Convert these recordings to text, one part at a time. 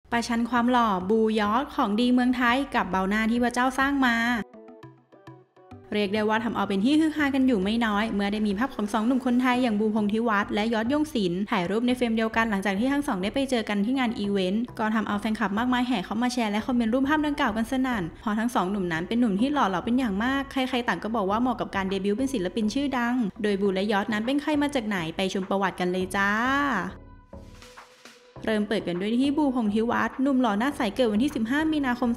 ประชันความหล่อบูยอดของดีเมืองไทยกับเบาหน้าที่พระเจ้าสร้างมาเรียกได้ว่าทำเอาเป็นที่ฮือฮากันอยู่ไม่น้อยเมื่อได้มีภาพของสองหนุ่มคนไทยอย่างบูพงษ์ธิวัฒน์และยอดยงศิลป์ถ่ายรูปในเฟรมเดียวกันหลังจากที่ทั้งสองได้ไปเจอกันที่งานอีเวนต์ก็ทำเอาแฟนคลับมากมายแห่เข้ามาแชร์และคอมเมนต์รูปภาพดังกล่าวกันสนั่นเพราะทั้งสองหนุ่มนั้นเป็นหนุ่มที่หล่อเหลาเป็นอย่างมากใครๆต่างก็บอกว่าเหมาะกับการเดบิวต์เป็นศิลปินชื่อดังโดยบูและยอดนั้นเป็นใครมาจากไหนไปชมประวัติกันเลยจ้าเริ่มเปิดกันด้วยที่บูพงษ์ธิวัฒน์หนุ่มหล่อหน้าใสเกิดวันที่ 15 มีนาคม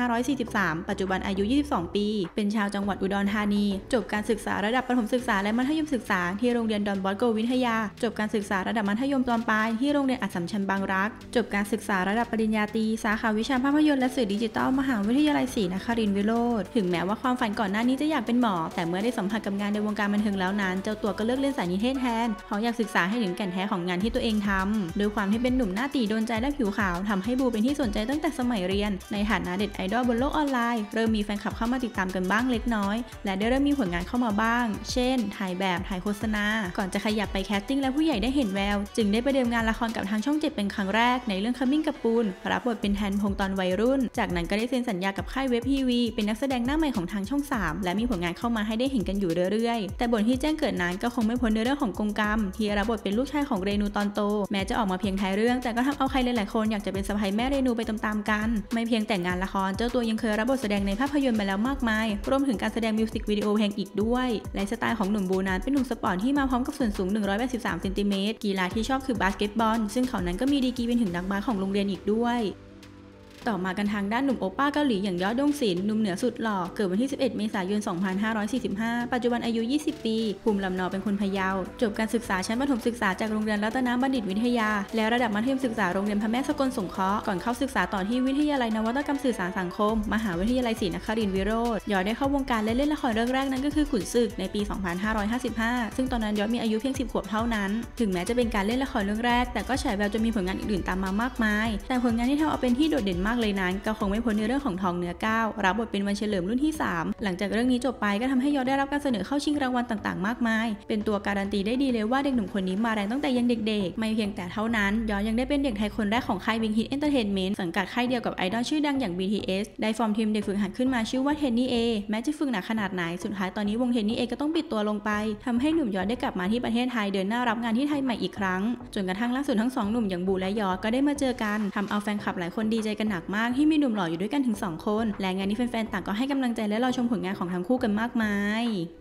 2543 ปัจจุบันอายุ 22 ปี เป็นชาวจังหวัดอุดรธานีจบการศึกษาระดับประถมศึกษาและมัธยมศึกษาที่โรงเรียนดอนบอสโกวิทยาจบการศึกษาระดับมัธยมตอนปลายที่โรงเรียนอัสสัมชัญบางรักจบการศึกษาระดับปริญญาตรีสาขาวิชาภาพยนตร์และสื่อดิจิทัลมหาวิทยาลัยศรีนครินทร์วิโรธถึงแม้ว่าความฝันก่อนหน้านี้จะอยากเป็นหมอแต่เมื่อได้สัมผัสกับงานในวงการบันเทิงแล้วนั้นเจ้าตัวก็เลือกเรียนสายนิเทศแทนเพราะอยากศึกษาให้ถึงแก่นแท้ของงานที่ตัวเองทำโดยความที่เป็นหนุ่มหน้าตีโดนใจและผิวขาวทำให้บูเป็นที่สนใจตั้งแต่สมัยเรียนในฐานะเด็ดไอดอลบนโลกออนไลน์เริ่มมีแฟนคลับเข้ามาติดตามกันบ้างเล็กน้อยและได้เริ่มมีผลงานเข้ามาบ้างเช่นถ่ายแบบถ่ายโฆษณาก่อนจะขยับไปแคสติ้งและผู้ใหญ่ได้เห็นแววจึงได้ไปเดิมงานละครกับทางช่อง 7เป็นครั้งแรกในเรื่อง Coming กับปูนรับบทเป็นแทนพงษ์ตอนวัยรุ่นจากนั้นก็ได้เซ็นสัญญากับค่ายเว็บทีวีเป็นนักแสดงหน้าใหม่ของทางช่อง3และมีผลงานเข้ามาให้ได้เห็นกันอยู่เรื่อยๆแต่บทที่แจ้งเกิดนั้นก็คงไม่พ้นในเรื่องของกงกรรมที่รับบทเป็นลูกชายของเรนูตอนโตแม้จะออกมาเพียงท้ายเรื่องแต่ก็ทำเอาใครหลายๆคนอยากจะเป็นสะใภ้แม่เรนูไปตามๆกันไม่เพียงแต่งานละครเจ้าตัวยังเคยรับบทแสดงในภาพยนตร์มาแล้วมากมายรวมถึงการแสดงมิวสิกวิดีโอเพลงอีกด้วยและสไตล์ของหนุ่มบูนั้นเป็นหนุ่มสปอร์ตที่มาพร้อมกับส่วนสูง183 เซนติเมตรกีฬาที่ชอบคือบาสเกตบอลซึ่งเขานั้นก็มีดีกรีเป็นถึงนักบาสของโรงเรียนอีกด้วยต่อมากันทางด้านหนุ่มโอป้าเกาหลีอย่างยอดยงศิลป์หนุ่มเหนือสุดหล่อเกิดวันที่ 11 เมษายน 2545 ปัจจุบันอายุ 20 ปีภูมิลำเนาเป็นคนพะเยาจบการศึกษาชั้นประถมศึกษาจากโรงเรียนรัตนบัณฑิตวิทยาและระดับมัธยมศึกษาโรงเรียนพระแม่สกลสงเคราะห์ก่อนเข้าศึกษาต่อที่วิทยาลัยนวัตกรรมสื่อสารสังคมมหาวิทยาลัยศรีนครินทร์วิโรธยอดได้เข้าวงการและเล่นละครเรื่องแรกนั้นก็คือขุนศึกในปี 2555 ซึ่งตอนนั้นยอดมีอายุเพียง 10 ขวบเท่านั้นถึงแม้จะเป็นการเล่นละครเรื่องแรกแต่ก็ฉายแววจนมีผลงานอื่นๆตามมามากมายแต่ผลงานที่ทำเอาเป็นที่โดดเด่นมากเลยนั้นก็คงไม่พ้นในเรื่องของทองเนื้อก้าวรับบทเป็นวันเฉลิมรุ่นที่ 3หลังจากเรื่องนี้จบไปก็ทำให้ยอดได้รับการเสนอเข้าชิงรางวัลต่างๆมากมายเป็นตัวการันตีได้ดีเลยว่าเด็กหนุ่มคนนี้มาแรงตั้งแต่ยังเด็กๆไม่เพียงแต่เท่านั้นยอดยังได้เป็นเด็กไทยคนแรกของค่าย Big Hit Entertainment สังกัดค่ายเดียวกับไอดอลชื่อดังอย่าง BTS ได้ฟอร์มทีมเด็กฝึกหัดขึ้นมาชื่อว่าเทนนี่เอแม้จะฝึกหนักขนาดไหนสุดท้ายตอนนี้วงเทนนี่เอก็ต้องปิดตัวลงไปทำให้หนุ่มยอดได้กลับมาที่ประเทศไทยเดินหน้ารับงานที่ไทยใหม่อีกครั้งจนกระทั่งล่าสุดทั้งสองหนุ่มอย่างบูและยอดก็ได้มาเจอกันทำเอาแฟนคลับหลายคนดีใจกันหนักมากที่มีหนุ่มหล่ออยู่ด้วยกันถึง2 คนและงานนี้แฟนๆต่างก็ให้กำลังใจและรอชมผลงานของทั้งคู่กันมากมาย